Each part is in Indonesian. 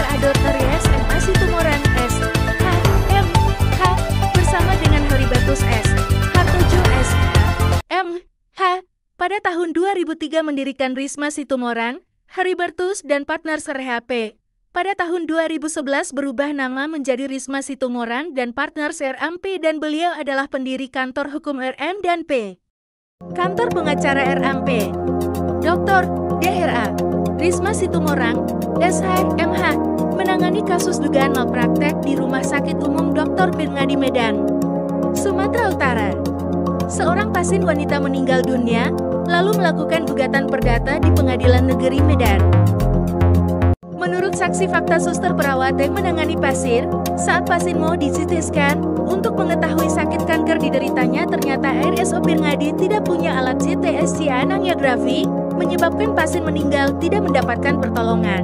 RSPA Dr. YSMA Situmorang S. H. M. H. bersama dengan Heribertus S. Hartojo S. M. H. pada tahun 2003 mendirikan Risma Situmorang, Heribertus dan Partners RHP. Pada tahun 2011 berubah nama menjadi Risma Situmorang dan Partners RMP dan beliau adalah pendiri kantor hukum RM dan P. Kantor pengacara RMP. Dr. DRA. Risma Situmorang, SH.MH, menangani kasus dugaan malpraktek di Rumah Sakit Umum Dr. Pirngadi Medan, Sumatera Utara. Seorang pasien wanita meninggal dunia, lalu melakukan gugatan perdata di Pengadilan Negeri Medan. Menurut saksi fakta suster perawat yang menangani pasien, saat pasien mau di-CT scan, untuk mengetahui sakit kanker dideritanya ternyata RSO Pirngadi tidak punya alat CT SCA angiografi, menyebabkan pasien meninggal tidak mendapatkan pertolongan.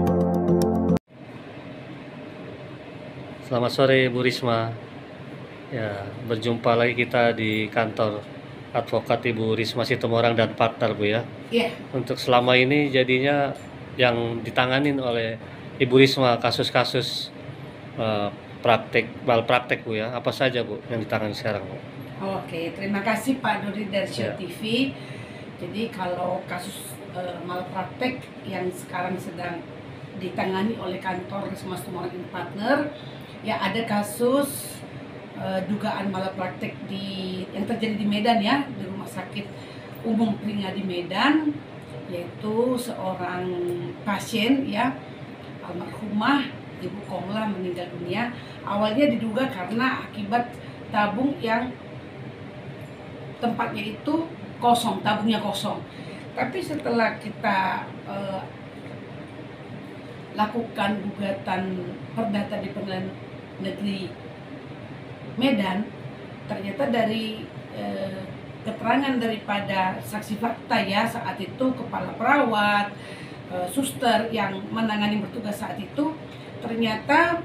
Selamat sore Bu Risma. Ya, berjumpa lagi kita di kantor advokat Ibu Risma Situmorang dan partner Bu ya. Iya. Untuk selama ini jadinya yang ditanganin oleh Ibu Risma kasus-kasus malpraktek Bu ya. Apa saja Bu yang ditangani sekarang Bu? Oke, terima kasih Pak Dodi dari Show Ya. TV. Jadi kalau kasus malpraktek yang sekarang sedang ditangani oleh kantor Risma Situmorang dan Partner, ya ada kasus dugaan malpraktek yang terjadi di Medan ya, di Rumah Sakit Umum Pirngadi Medan, yaitu seorang pasien ya, almarhumah Ibu Komla meninggal dunia. Awalnya diduga karena akibat tabung yang tempatnya itu kosong, tabungnya kosong. Tapi setelah kita lakukan gugatan perdata di Pengadilan Negeri Medan, ternyata dari keterangan daripada saksi fakta ya saat itu, kepala perawat, suster yang menangani bertugas saat itu, ternyata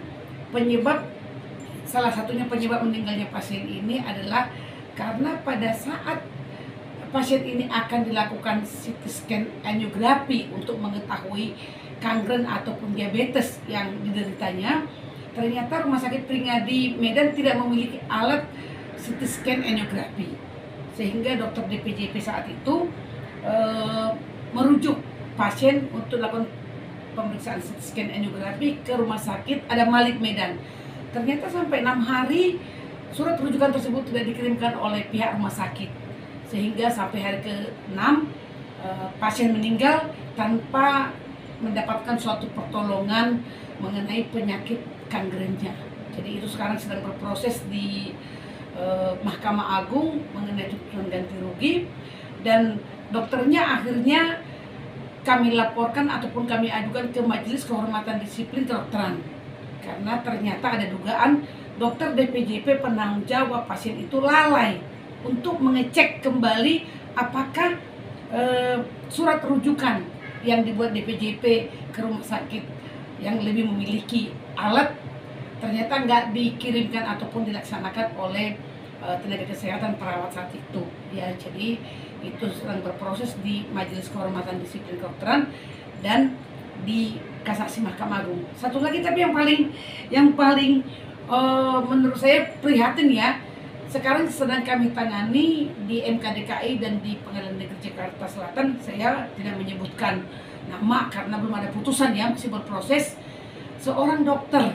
salah satunya penyebab meninggalnya pasien ini adalah karena pada saat pasien ini akan dilakukan CT scan angiografi untuk mengetahui kanker ataupun diabetes yang dideritanya, ternyata Rumah Sakit Pirngadi Medan tidak memiliki alat CT scan angiografi, sehingga dokter DPJP saat itu merujuk pasien untuk lakukan pemeriksaan CT scan angiografi ke Rumah Sakit Adam Malik Medan. Ternyata sampai 6 hari surat rujukan tersebut tidak dikirimkan oleh pihak rumah sakit, sehingga sampai hari ke-6 pasien meninggal tanpa mendapatkan suatu pertolongan mengenai penyakit gangrennya. Jadi itu sekarang sedang berproses di Mahkamah Agung mengenai tuntutan ganti rugi, dan dokternya akhirnya kami laporkan ataupun kami ajukan ke Majelis Kehormatan Disiplin Kedokteran karena ternyata ada dugaan dokter DPJP penanggung jawab pasien itu lalai untuk mengecek kembali apakah surat rujukan yang dibuat DPJP ke rumah sakit yang lebih memiliki alat ternyata nggak dikirimkan ataupun dilaksanakan oleh tenaga kesehatan perawat saat itu ya. Jadi itu sedang berproses di Majelis Kehormatan Disiplin Kedokteran dan di kasasi Mahkamah Agung. Satu lagi tapi yang paling menurut saya prihatin ya, sekarang sedang kami tangani di MK-DKI dan di Pengadilan Negeri Jakarta Selatan. Saya tidak menyebutkan nama karena belum ada putusan ya, masih berproses. Seorang dokter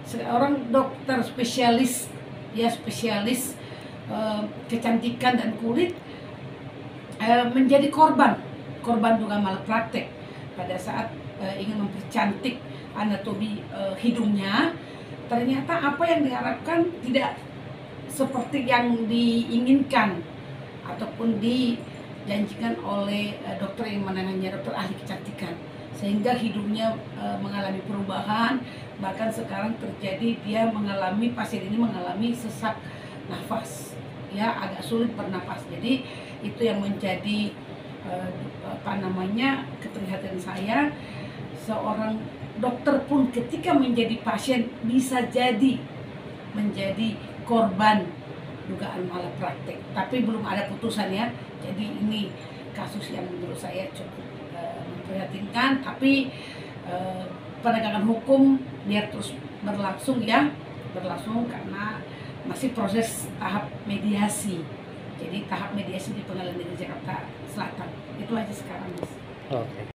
spesialis ya, spesialis kecantikan dan kulit menjadi korban dugaan malpraktek pada saat ingin mempercantik anatomi hidungnya. Ternyata apa yang diharapkan tidak seperti yang diinginkan ataupun dijanjikan oleh dokter yang menanganinya, dokter ahli kecantikan, sehingga hidungnya mengalami perubahan. Bahkan sekarang terjadi pasien ini mengalami sesak nafas ya, agak sulit bernafas. Jadi itu yang menjadi keprihatinan saya. Seorang dokter pun ketika menjadi pasien bisa jadi menjadi korban dugaan malpraktek, tapi belum ada putusan ya. Jadi ini kasus yang menurut saya cukup memprihatinkan, tapi penegakan hukum biar terus berlangsung ya, berlangsung karena masih proses tahap mediasi. Jadi tahap mediasi di Pengadilan Negeri Jakarta Selatan itu aja sekarang, Mas. Oke.